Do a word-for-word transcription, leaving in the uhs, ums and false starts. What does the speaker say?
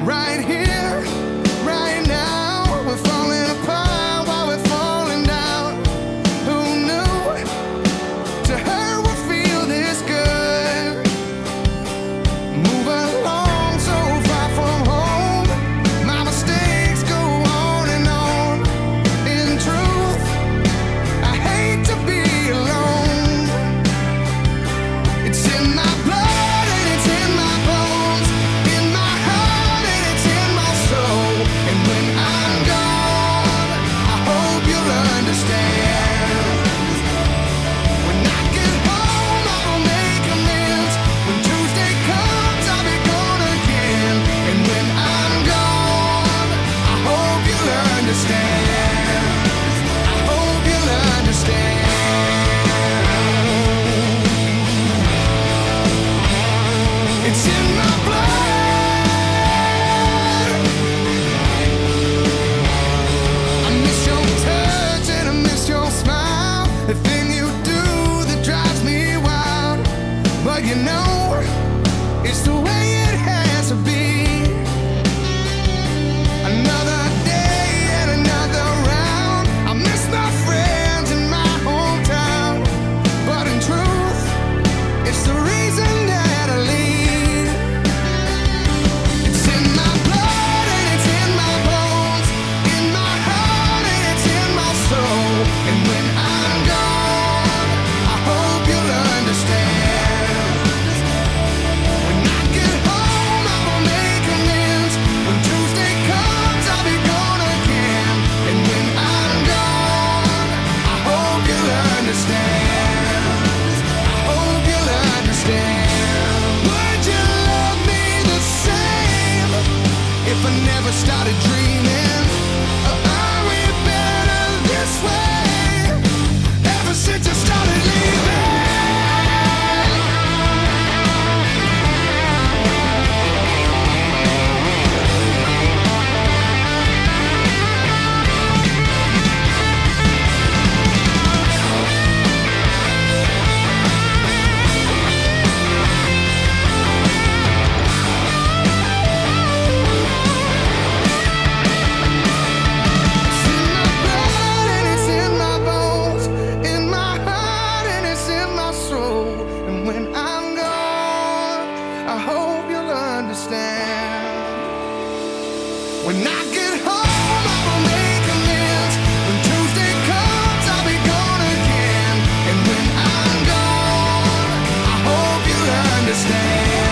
right here, right now. We're falling apart while we're falling down. Who knew to her we'll feel this good? Move along so far from home. My mistakes go on and on. In truth, I hate to be alone. It's in my blood and it's in my bones, in my heart and it's in my soul. And when I'm gone, I hope you'll understand. When I get home, I will make amends. When Tuesday comes, I'll be gone again. And when I'm gone, I hope you'll understand. I hope you'll understand. It's in my blood. I miss your touch and I miss your smile. The thing you do that drives me wild. But you know, it's the way it has to be. Another day and another round. I miss my friends in my hometown. But in truth, it's the reason that I leave. It's in my blood and it's in my bones, in my heart and it's in my soul. And when I'm gone, I hope you'll understand. When I get home, I will make amends. When Tuesday comes, I'll be gone again. And when I'm gone, I hope you'll understand. I hope you'll understand. Would you love me the same if I never started dreaming? Or are we better this way ever since I started leaving? It's in my blood and it's in my bones, in my heart and it's in my soul. And when I'm gone, I hope you'll understand. When I get home, I will make amends. When Tuesday comes, I'll be gone again. And when I'm gone, I hope you'll understand.